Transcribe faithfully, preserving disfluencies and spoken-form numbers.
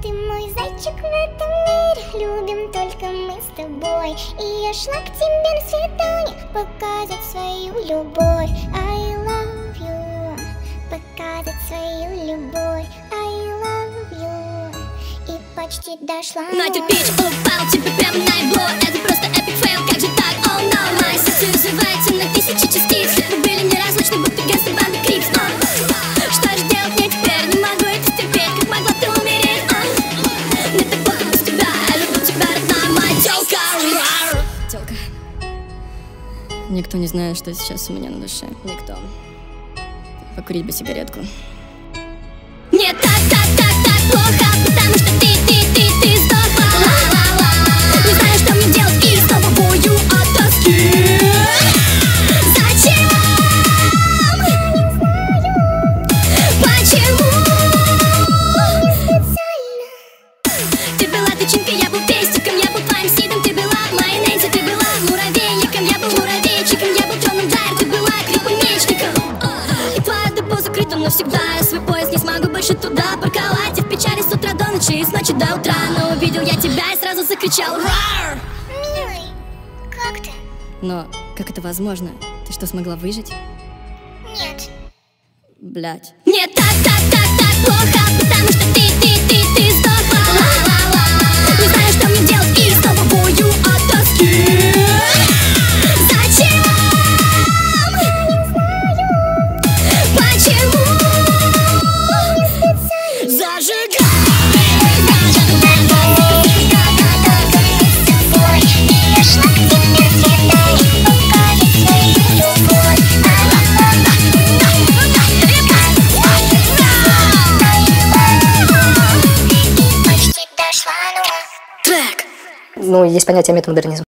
Ты мой зайчик в этом мире, любим только мы с тобой. И я шла к тебе на свидание, показать свою любовь. I love you, показать свою любовь. I love you, и почти дошла. На кирпич упал тебе прямо на игло. Это просто эпик фейл, как же так, oh no. Мои сердце развивается на тысячи частиц. Мы были неразлучны, будто гангста банды Крипс. Что же делать мне теперь? Не могу это стерпеть, как могла ты умереть? Мне так плохо без тебя, я люблю тебя, родная моя тёлка. Тёлка. Никто не знает, что сейчас у меня на душе. Никто. Покурить бы сигаретку. Мне так, так, так, так плохо, потому что ты, ты, ты, ты сдохла. Не знаю, что мне делать, и снова бою от тоски. Зачем? Почему? Ты была тычинкой, я был пестиком, я был твоим сидом, ты была моей Нэнси, ты была муравейником, я был муравейчиком, я был темным Дайр, ты была крипомечником. И твоя депо закрыта навсегда, я свой поезд не смогу больше туда парковать. И в печали с утра до ночи, и с ночи до утра. Но увидел я тебя и сразу закричал «Рар!» Милый, как ты? Но как это возможно? Ты что, смогла выжить? Нет. Блять. Мне так, так, так, так плохо, потому что ты, ты, ты, ты сдохла. Не знаю, что мне делать, и снова бою от тоски. Зачем? Почему? Зажигай! Ну, есть понятие метамодернизм.